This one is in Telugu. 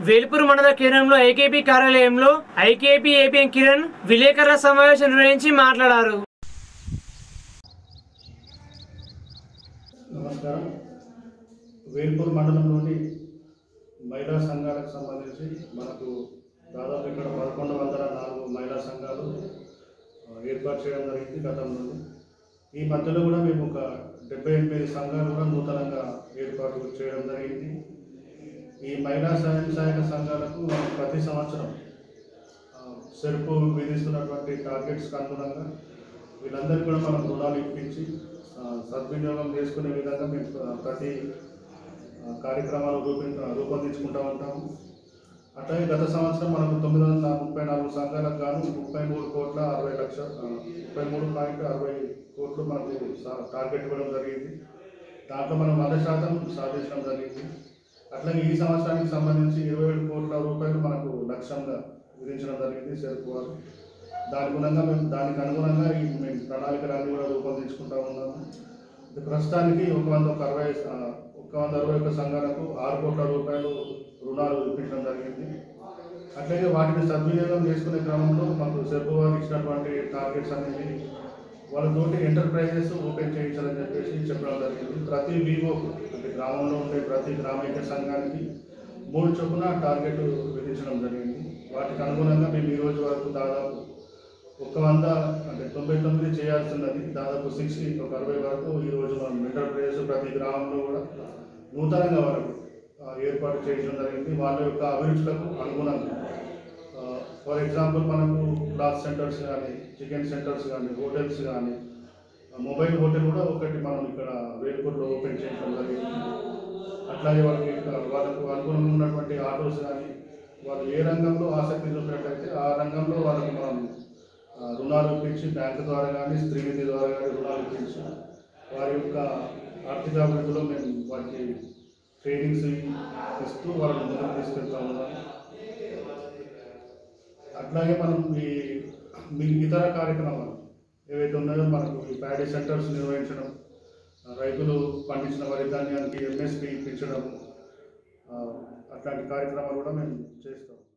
వేల్పూర్ మండల కేంద్రంలో ఐకేపీ కార్యాలయంలో ఐకేపీ ఏపీఎం కిరణ్ విలేకరుల సమావేశం నిర్వహించి మాట్లాడారు. నమస్కారం. వేల్పూర్ మండలంలోని మహిళా సంఘాలకు సంబంధించి మనకు దాదాపు ఇక్కడ 1104 మహిళా సంఘాలు ఏర్పాటు చేయడం జరిగింది గతంలో. ఈ మధ్యలో కూడా మేము ఒక 78 సంఘాలు కూడా నూతనంగా ఏర్పాటు చేయడం జరిగింది. ఈ మహిళా సహాయక సంఘాలకు ప్రతి సంవత్సరం సెర్పు విధిస్తున్నటువంటి టార్గెట్స్కి అనుగుణంగా వీళ్ళందరికీ కూడా మనం రుణాలు ఇప్పించి సద్వినియోగం చేసుకునే విధంగా మేము ప్రతి కార్యక్రమాలు రూపొందించుకుంటూ ఉంటాము. అట్లాగే గత సంవత్సరం మనకు 934 సంఘాలకు గాను 33.60 కోట్లు మనకు టార్గెట్ ఇవ్వడం జరిగింది. దాంట్లో మనం 100% సాధించడం జరిగింది. అట్లాగే ఈ సంవత్సరానికి సంబంధించి 27 కోట్ల రూపాయలు మనకు లక్ష్యంగా విధించడం జరిగింది సెర్పు వారు. దానికి అనుగుణంగా మేము ప్రణాళికలన్నీ కూడా రూపొందించుకుంటూ ఉన్నాము. ప్రస్తుతానికి 161 సంఘాలకు 6 కోట్ల రూపాయలు రుణాలు ఇప్పించడం జరిగింది. అట్లాగే వాటిని సద్వినియోగం చేసుకునే క్రమంలో మాకు సెర్పు వారు ఇచ్చినటువంటి టార్గెట్స్ అనేది వాళ్ళతోటి ఎంటర్ప్రైజెస్ ఓపెన్ చేయించాలని చెప్పేసి చెప్పడం జరిగింది. ప్రతి వివోకు అంటే గ్రామంలో ఉండే ప్రతి గ్రామీణ సంఘానికి 3 చొప్పున టార్గెట్ విధించడం జరిగింది. వాటికి అనుగుణంగా మేము ఈ రోజు వరకు దాదాపు 100 అంటే 99 చేయాల్సినది దాదాపు 60 వరకు ఈరోజు మనం ఎంటర్ప్రైజెస్ ప్రతి గ్రామంలో కూడా నూతనంగా వరకు ఏర్పాటు చేయడం జరిగింది. వాళ్ళ యొక్క అభిరుచులకు అనుగుణంగా ఫర్ ఎగ్జాంపుల్ మనకు క్లాత్ సెంటర్స్ కానీ, చికెన్ సెంటర్స్ కానీ, హోటల్స్ కానీ, మొబైల్ హోటల్ కూడా ఒకటి మనం ఇక్కడ వేల్పూర్లో ఓపెన్ చేయడం జరిగింది. అట్లాగే వాళ్ళకు అనుగుణంగా ఉన్నటువంటి ఆటోస్ కానీ వాళ్ళు ఏ రంగంలో ఆసక్తి చూపినట్లయితే ఆ రంగంలో వాళ్ళకు మనం రుణాలు ఇప్పించి బ్యాంకు ద్వారా కానీ, స్త్రీనిధి ద్వారా కానీ రుణాలు ఇప్పించి వారి యొక్క ఆర్థిక అభివృద్ధిలో మేము వారికి ట్రైనింగ్స్ ఇస్తూ వాళ్ళని ముందుకు తీసుకెళ్తా ఉన్నాం. అట్లాగే మనం మీ ఇతర కార్యక్రమాలు ఏవైతే ఉన్నాయో మనకు ఈ ప్యాడీ సెంటర్స్ నిర్వహించడం, రైతులు పండించిన వరి ధాన్యానికి ఎంఎస్పి ఇప్పించడం, అట్లాంటి కార్యక్రమాలు కూడా మేము చేస్తాం.